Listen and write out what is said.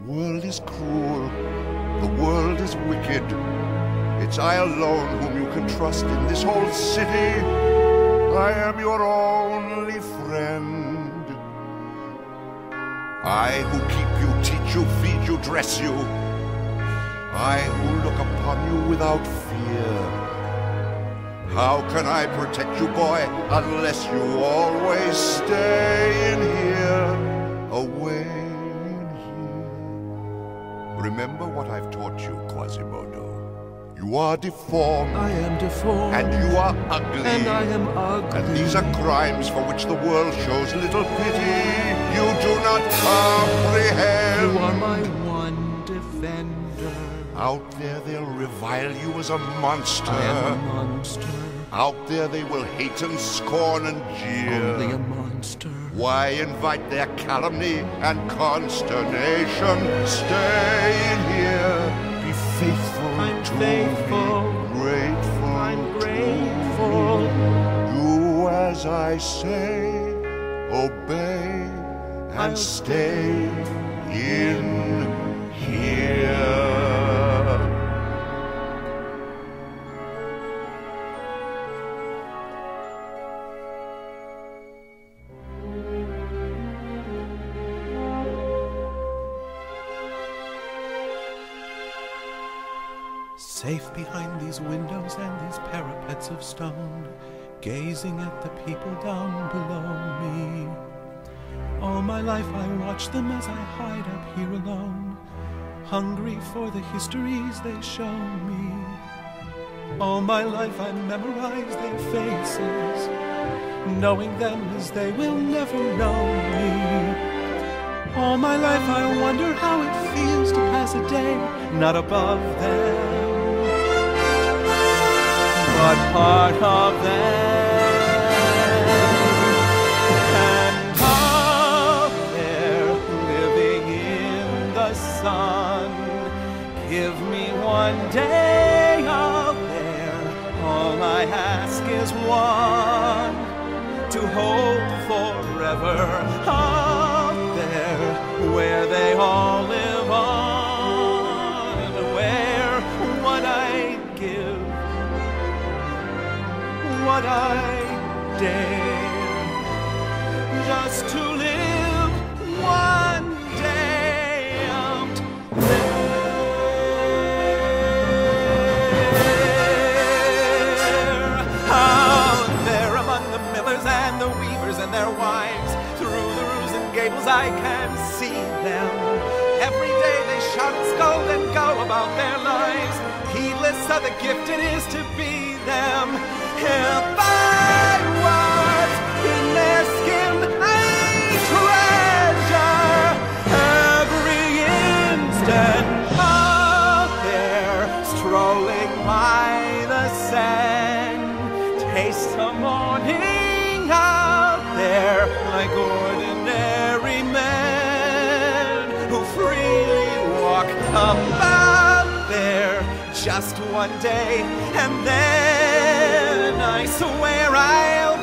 world is cruel, the world is wicked. It's I alone whom you can trust in this whole city. I am your only friend. I who keep you, teach you, feed you, dress you. I who look upon you without fear. How can I protect you, boy, unless you always stay in here, away in here? Remember what I've taught you, Quasimodo. You are deformed. I am deformed. And you are ugly. And I am ugly. And these are crimes for which the world shows little pity. You do not comprehend. You are my one defender. Out there they'll revile you as a monster. I am a monster. Out there they will hate and scorn and jeer. Only a monster. Why invite their calumny and consternation? Stay in here. Be faithful I'm to faithful. me. Grateful. I'm grateful. Do as I say. Obey and I'll stay in here. Safe behind these windows and these parapets of stone, gazing at the people down below me. All my life I watch them as I hide up here alone, hungry for the histories they show me. All my life I memorize their faces, knowing them as they will never know me. All my life I wonder how it feels to pass a day not above them, but part of them. And up there, living in the sun, give me one day up there. All I ask is one, to hold forever. Up there, where they all live on, where what I give, what I dare, just to live one day out there among the millers and the weavers and their wives. Through the roofs and gables I can see them. Every day they shout and scold and go about their lives, heedless of the gift it is to be them. If I was in their skin, I'd treasure every instant out there, strolling by the sand. Taste the morning out there, like ordinary men who freely walk about there. Just one day, and then I swear I'll